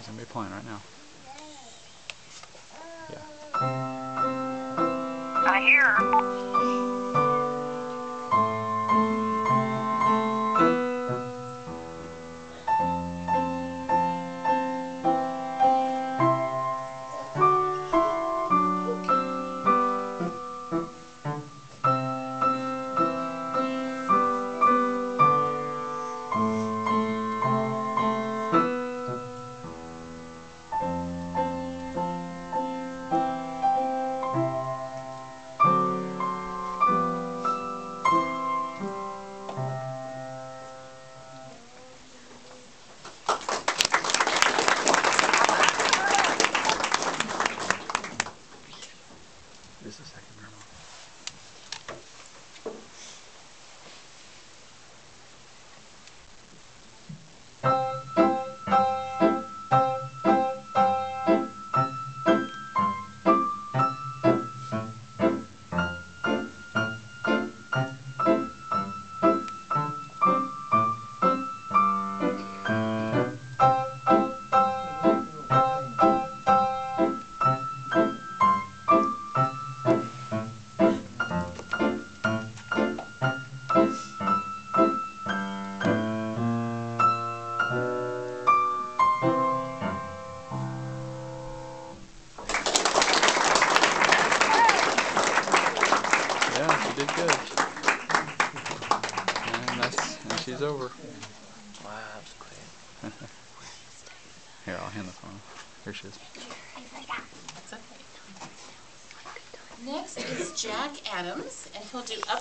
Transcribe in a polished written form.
gonna be playing right now. Yeah. I hear her. Just a second, Grandma. Yeah, she did good. And she's over. Wow, that was quick. Here, I'll hand the phone. Here she is. Next is Jack Adams, and he'll do up